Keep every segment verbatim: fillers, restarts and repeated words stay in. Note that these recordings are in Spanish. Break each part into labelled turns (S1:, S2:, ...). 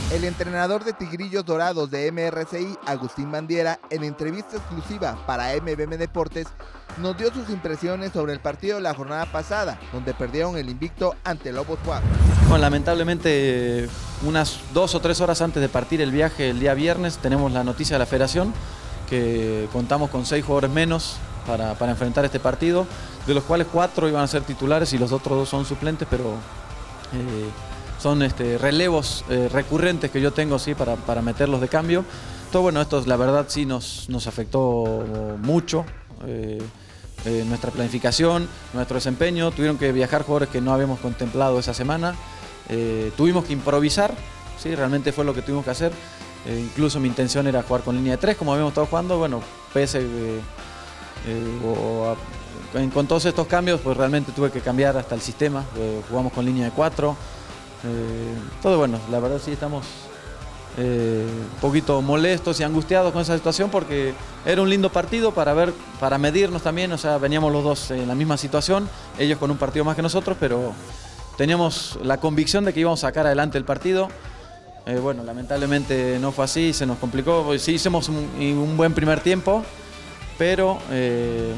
S1: El entrenador de Tigrillos Dorados de M R C I, Agustín Bandiera, en entrevista exclusiva para M V M Deportes, nos dio sus impresiones sobre el partido de la jornada pasada, donde perdieron el invicto ante Lobos Guap.
S2: Bueno, lamentablemente, unas dos o tres horas antes de partir el viaje el día viernes, tenemos la noticia de la federación que contamos con seis jugadores menos para, para enfrentar este partido, de los cuales cuatro iban a ser titulares y los otros dos son suplentes, pero eh, son este, relevos eh, recurrentes que yo tengo sí, para, para meterlos de cambio. Todo bueno, esto la verdad sí nos, nos afectó mucho. Eh, eh, nuestra planificación, nuestro desempeño, tuvieron que viajar jugadores que no habíamos contemplado esa semana, eh, tuvimos que improvisar, ¿sí? Realmente fue lo que tuvimos que hacer, eh, incluso mi intención era jugar con línea de tres como habíamos estado jugando, bueno, pese eh, eh, o a, en, con todos estos cambios pues realmente tuve que cambiar hasta el sistema, eh, jugamos con línea de cuatro, eh, todo bueno, la verdad sí estamos Eh, un poquito molestos y angustiados con esa situación porque era un lindo partido para ver, para medirnos también, o sea, veníamos los dos en la misma situación, ellos con un partido más que nosotros, pero teníamos la convicción de que íbamos a sacar adelante el partido. Eh, bueno, lamentablemente no fue así, se nos complicó, sí hicimos un, un buen primer tiempo, pero eh,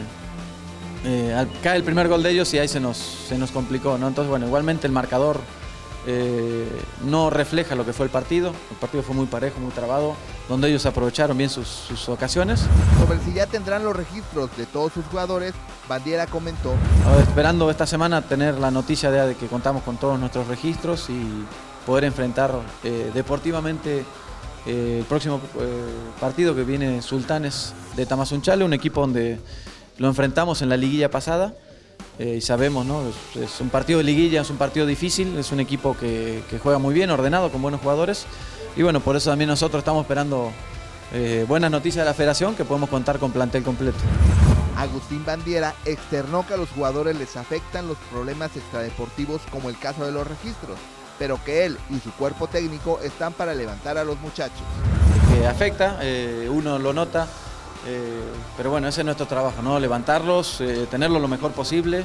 S2: eh, al, cae el primer gol de ellos y ahí se nos, se nos complicó, ¿no? Entonces, bueno, igualmente el marcador Eh, no refleja lo que fue el partido. El partido fue muy parejo, muy trabado, donde ellos aprovecharon bien sus, sus ocasiones.
S1: Sobre si ya tendrán los registros de todos sus jugadores, Bandiera comentó:
S2: Ahora, esperando esta semana tener la noticia de, de que contamos con todos nuestros registros y poder enfrentar eh, deportivamente eh, el próximo eh, partido que viene, Sultanes de Tamazunchale, un equipo donde lo enfrentamos en la liguilla pasada. Eh, y sabemos, ¿no? Es, es un partido de liguilla, es un partido difícil, es un equipo que, que juega muy bien, ordenado, con buenos jugadores. Y bueno, por eso también nosotros estamos esperando eh, buenas noticias de la federación, que podemos contar con plantel completo.
S1: Agustín Bandiera externó que a los jugadores les afectan los problemas extradeportivos como el caso de los registros, pero que él y su cuerpo técnico están para levantar a los muchachos.
S2: Que afecta, eh, uno lo nota. Eh, pero bueno, ese es nuestro trabajo, ¿no? Levantarlos, eh, tenerlo lo mejor posible,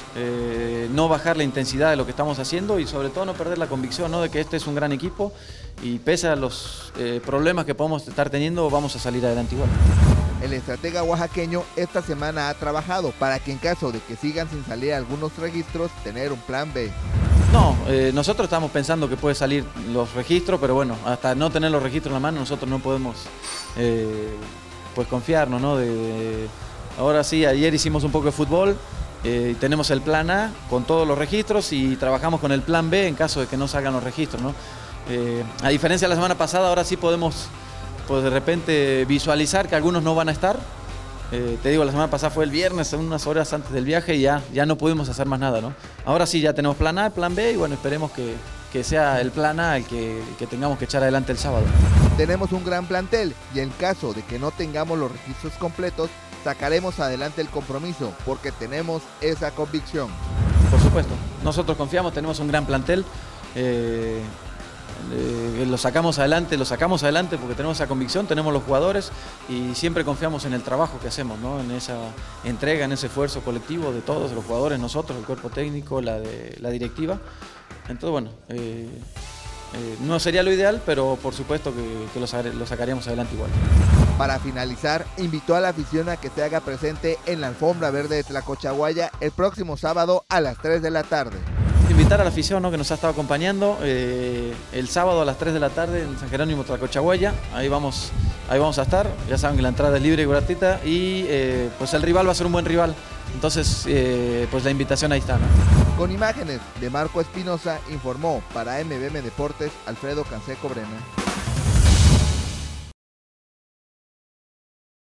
S2: eh, no bajar la intensidad de lo que estamos haciendo y sobre todo no perder la convicción, ¿no? De que este es un gran equipo y pese a los eh, problemas que podemos estar teniendo, vamos a salir adelante igual.
S1: El estratega oaxaqueño esta semana ha trabajado para que en caso de que sigan sin salir algunos registros, tener un plan B.
S2: No, eh, nosotros estamos pensando que puede salir los registros, pero bueno, hasta no tener los registros en la mano nosotros no podemos eh, pues confiarnos, ¿no? De, de, ahora sí, ayer hicimos un poco de fútbol, eh, tenemos el plan A con todos los registros y trabajamos con el plan B en caso de que no salgan los registros, ¿no? Eh, a diferencia de la semana pasada, ahora sí podemos pues de repente visualizar que algunos no van a estar. Eh, te digo, la semana pasada fue el viernes, unas horas antes del viaje y ya, ya no pudimos hacer más nada, ¿no? Ahora sí, ya tenemos plan A, plan B y bueno, esperemos que, que sea el plan A el que, el que tengamos que echar adelante el sábado.
S1: Tenemos un gran plantel y en caso de que no tengamos los registros completos, sacaremos adelante el compromiso porque tenemos esa convicción.
S2: Por supuesto, nosotros confiamos, tenemos un gran plantel, eh, eh, lo sacamos adelante, lo sacamos adelante porque tenemos esa convicción, tenemos los jugadores y siempre confiamos en el trabajo que hacemos, ¿no? En esa entrega, en ese esfuerzo colectivo de todos, los jugadores, nosotros, el cuerpo técnico, la, de, la directiva. Entonces, bueno, eh, eh, no sería lo ideal, pero por supuesto que, que lo, lo sacaríamos adelante igual.
S1: Para finalizar, invitó a la afición a que se haga presente en la alfombra verde de Tlacochahuaya el próximo sábado a las tres de la tarde.
S2: Invitar a la afición, ¿no? Que nos ha estado acompañando eh, el sábado a las tres de la tarde en San Jerónimo, Tlacochahuaya. Ahí vamos, ahí vamos a estar, ya saben que la entrada es libre y gratuita y eh, pues el rival va a ser un buen rival. Entonces, eh, pues la invitación ahí está, ¿no?
S1: Con imágenes de Marco Espinosa, informó para M V M Deportes Alfredo Canseco Brena.